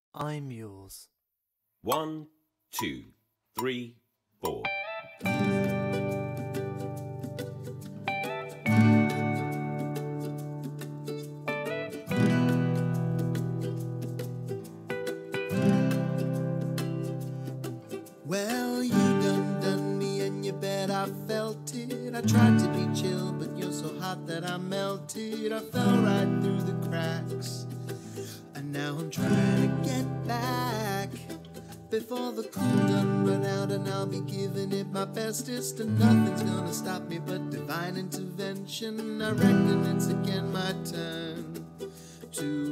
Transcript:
I'm yours. 1, 2, 3, 4. Well, you done me and you bet I felt it. I tried to be chill, but you're so hot that I melted. I fell right through the cracks, and now I'm trying to get back before the cool done run out, and I'll be giving it my bestest, and nothing's gonna stop me but divine intervention. I reckon it's again my turn to